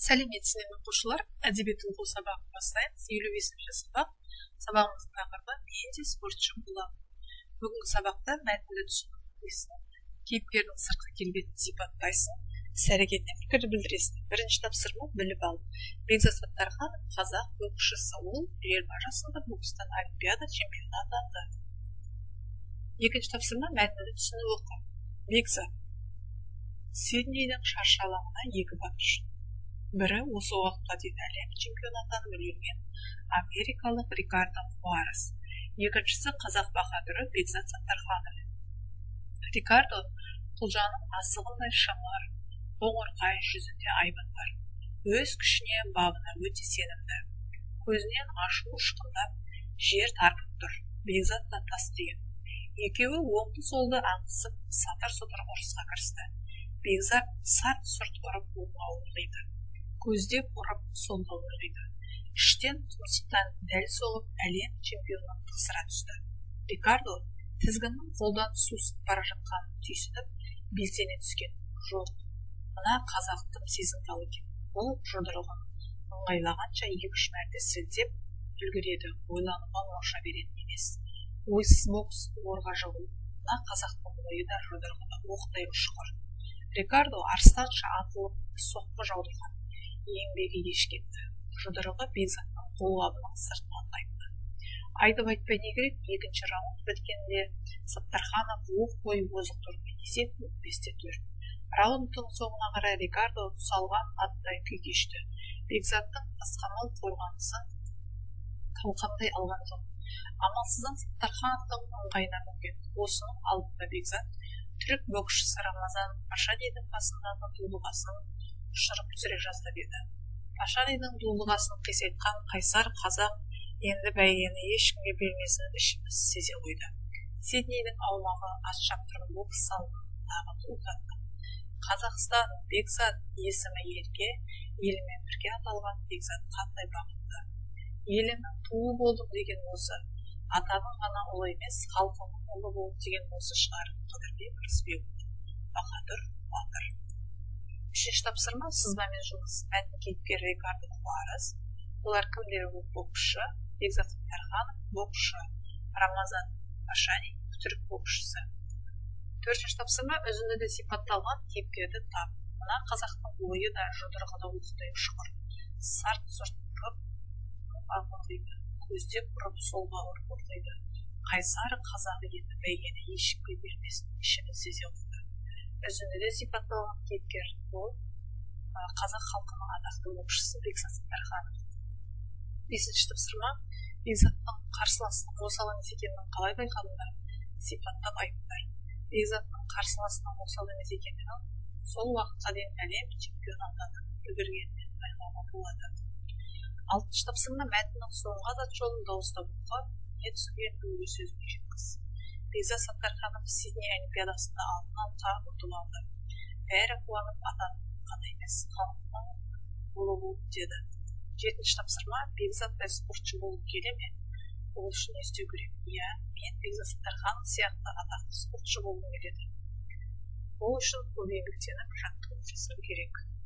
Сәлеметсіздер ме оқушылар? Әдебиет оқу сабағын бастаймыз. 55-ші сабақ. Сабағымыздың тақырыбы "Мен де спортшы боламын". Бүгінгі сабақта мәтінді түсінесің, кейіпкердің сыртқы келбетін сипаттайсың, іс-әрекетіне пікір білдіресің. Бірінші тапсырма біліп ал. Бекзат Саттарханов қазақ боксшысы. Ол 20 жасында бокстан олимпиада чемпионы атанды. Екінші тапсырма мәтінді түсініп оқы. Бекзат. Сиднейдің шаршы алаңына 2 боксшы. Бірі осы уақытқа дейін әлем чемпионы атанып үлгерген америкалық Рикардо Хуарес. Екіншісі қазақ баһадүрі Бекзат Саттарханов. Рикардо құлжаның асығындай шымыр, қоңырқай жүзінде айбын бар. Өз күшіне, бабына өте сенімді. Көзінен ашу ұшқындап, жер тарпып тұр. Бекзат та тас түйін. Екеуі оңды-солды аңдысып, сатыр-сұтыр ұрысқа кірісті. Бекзат сарт-сұрт ұрып оңға ұрғиды. Көздеп ұрып солға ұрғиды. Іштен тұмсықтан дәл соғып әлем чемпионын тықсыра түсті. Рикардо тізгіннің қолдан сусып бара жатқанын түйсініп, белсене түскен. Жоқ, мына қазақтың сезімтал екен. Ол жұдырығын ыңғайлағанша 2-3 мәрте сілтеп үлгереді. Ойлануға мұрша беретін емес. Ойсыз бокс орға жығу. Мына қазақтың ойы да жұдырығында оқтай ұшқыр. Рикардо арыстанша атылып соққы жаудырған. Еңбегі еш кетті. Жұдырығы Бекзаттың қолғабының сыртынан қайтты. Айтып айтпай не керек, екінші раунд біткенде Саттарханов оқ бойы озық тұрды. Есеп 5-4. Раундтың соңына қарай Рикардо тұсалған аттай күй кешті. Бекзаттың асқамал қорғанысын талқандай алған жоқ. Амалсыздан Саттархановтың ыңғайына мінген. Осының алдында Бекзат түрік боксшысы Рамазан Пашадидің қасындағы дулығасын ұшырып түсіре жаздап еді. Пашадидің дулығасын қисайтқан қайсар қазақ енді бәйгені ешкімге бермесін ішіміз сезе қойды. Сиднейдің аумағы ат шаптырым бокс салонындағы ұлғатты. Қазақстан Бекзат есімі елге, елімен бірге аталған Бекзат қандай бақытты. Елінің туы болдым деген осы, атаның ғана ұлы емес, халқының ұлы болды деген осы шығар. Қыдырбек Рысбекұлы. Баһадүр батыр. Үшінші тапсырма сызбамен жұмыс. Мәтін кейіпкері Рикардо Хуарес. Олар кімдер? Боксшы. Бекзат Саттарханов боксшы. Рамазан Пашади түрік боксшысы. Төртінші тапсырма үзіндіде сипатталған кейіпкерді тап. Мына қазақтың ойы да жұдырығында оқтай ұшқыр. Сарт-сұрт ұрып ұрғиды. Көздеп ұрып солға ұрып ұрғиды. Қайсар қазақ енді бәйгені ешкімге бермесін ішіміз сезе қойды. Үзіндіде сипатталған кейіпкер ол қазақ халқының атақты боксшысы Бекзат Саттарханов. Бесінші тапсырма Бекзаттың қарсыласының осал емес екенін қалай байқадыңдар? Сипаттап айтыңдар. Бекзаттың қарсыласының осал емес екенін сол уақытқа дейін әлем чемпионы атанып үлгергенін байқауға болады. Алтыншы тапсырма мәтіннің соңғы зат жолын дауыстап оқы, не түсінгеніңді өз сөзіңе жеткіз. Бекзат Саттарханов Сидней олимпиадасында алтын алқа ұтып алды. Бәрі қуанып атанып қана емес, халықтың ұлы болды деді. Жетінші тапсырма Бекзат та спортшы болып келе ме? Ол үшін не істеу керек? Иә, мен Бекзат Саттарханов сияқты атақты спортшы болғым келеді. Ол үшін көп еңбектеніп жаттығу жасау керек.